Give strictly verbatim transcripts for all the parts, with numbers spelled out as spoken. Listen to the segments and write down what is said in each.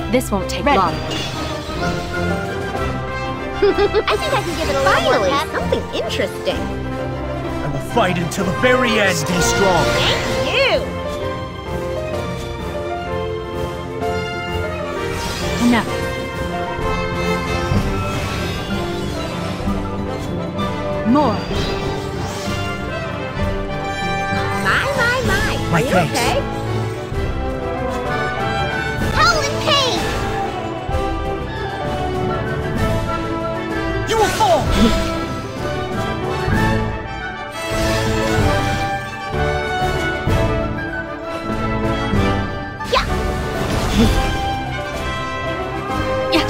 This won't take Ready. long. I think I can give it a little more tap. Something interesting. I will fight until the very end. Stay strong. Thank you. Enough. More. My, my, my. My Are you thanks. okay? Howl in pain! You will fall! Yeah! Yeah.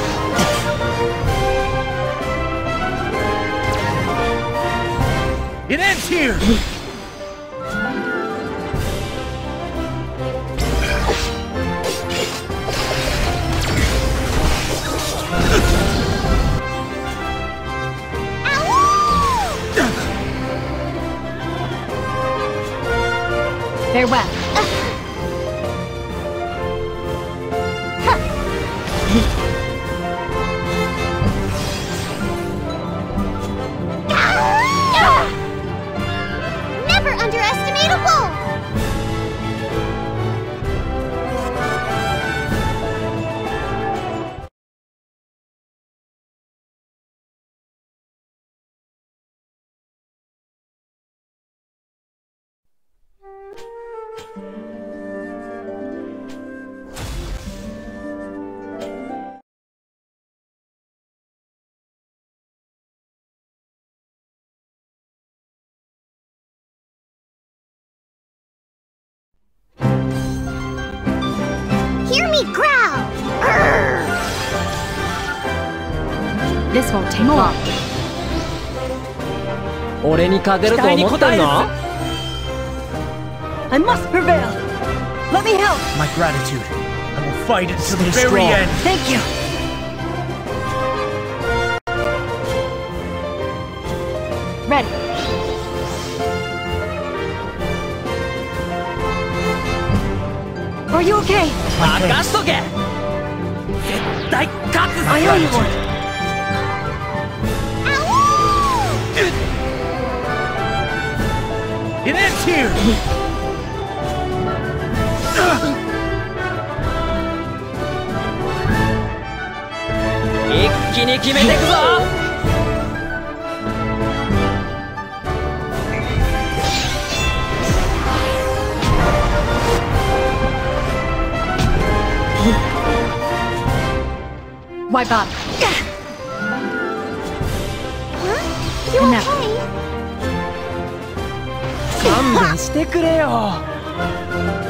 It ends here! Farewell. Never underestimate a wolf! Hear me growl! Urgh. This won't take long. 俺に勝てると思ってんの？ I must prevail. Let me help. My gratitude. I will fight until the Stay very strong. end. Thank you. Ready. Are you okay? 任しとけ。絶対勝つぞ。 I owe you one. It ends here! 一気に決めてくぞ。 Wipe out. Huh? You Enough. okay? 勘弁してくれよ。